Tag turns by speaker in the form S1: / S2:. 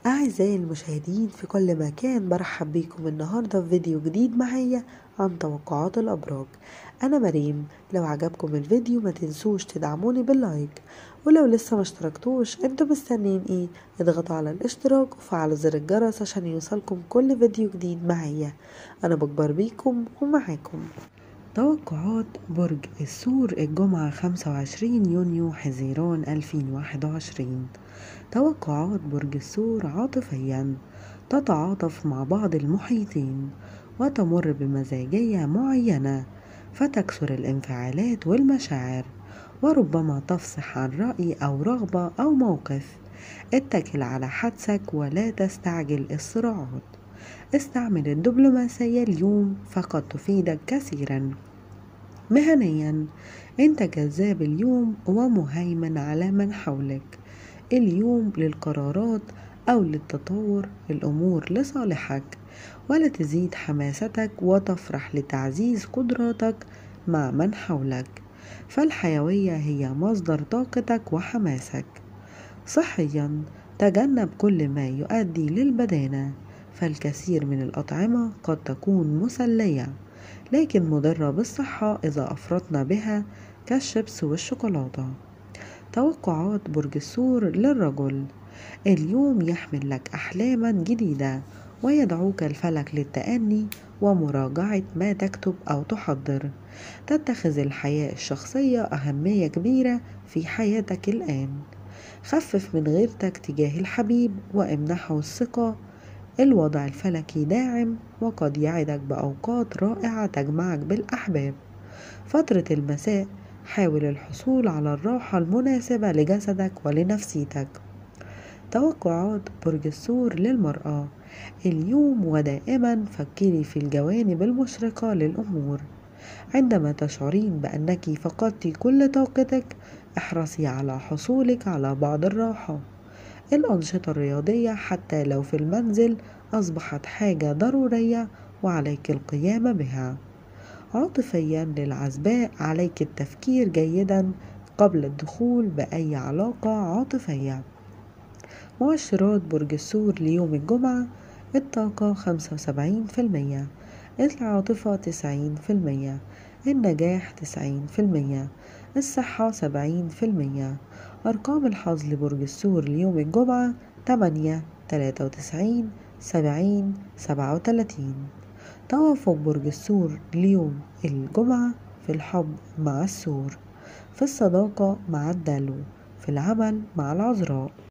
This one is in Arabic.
S1: أعزائي المشاهدين في كل مكان، برحب بيكم النهاردة في فيديو جديد معايا عن توقعات الأبراج. أنا مريم. لو عجبكم الفيديو ما تنسوش تدعموني باللايك، ولو لسه ما اشتركتوش انتوا مستنين ايه؟ اضغطوا على الاشتراك وفعلوا زر الجرس عشان يوصلكم كل فيديو جديد معايا. أنا بكبر بيكم ومعاكم. توقعات برج الثور الجمعة 25 يونيو حزيران 2021. توقعات برج الثور: عاطفيا تتعاطف مع بعض المحيطين وتمر بمزاجية معينة، فتكثر الانفعالات والمشاعر، وربما تفصح عن رأي أو رغبة أو موقف. اتكل على حدسك ولا تستعجل الصراعات. استعمل الدبلوماسية اليوم فقد تفيدك كثيرا. مهنيا انت جذاب اليوم ومهيمن على من حولك. اليوم للقرارات أو للتطور الأمور لصالحك، ولا تزيد حماستك وتفرح لتعزيز قدراتك مع من حولك، فالحيوية هي مصدر طاقتك وحماسك. صحيا تجنب كل ما يؤدي للبدانة، فالكثير من الأطعمة قد تكون مسلية لكن مضرة بالصحة إذا أفرطنا بها، كالشيبس والشوكولاتة. توقعات برج الثور للرجل: اليوم يحمل لك أحلاما جديدة، ويدعوك الفلك للتأني ومراجعة ما تكتب أو تحضر. تتخذ الحياة الشخصية أهمية كبيرة في حياتك الآن. خفف من غيرتك تجاه الحبيب وامنحه الثقة. الوضع الفلكي داعم وقد يعدك بأوقات رائعة تجمعك بالأحباب. فترة المساء حاول الحصول على الراحة المناسبة لجسدك ولنفسيتك. توقعات برج الثور للمرأة: اليوم ودائما فكري في الجوانب المشرقة للأمور. عندما تشعرين بأنك فقدت كل طاقتك، احرصي على حصولك على بعض الراحة. الأنشطة الرياضية حتى لو في المنزل أصبحت حاجة ضرورية وعليك القيام بها. عاطفيا للعزباء عليك التفكير جيدا قبل الدخول بأي علاقة عاطفية. مؤشرات برج الثور ليوم الجمعة: الطاقة 75%، العاطفة 90%، النجاح 90%، الصحة 70%. أرقام الحظ لبرج الثور ليوم الجمعة: 8، 93، 70، 37. توافق برج الثور ليوم الجمعة: في الحب مع الثور، في الصداقة مع الدلو، في العمل مع العذراء.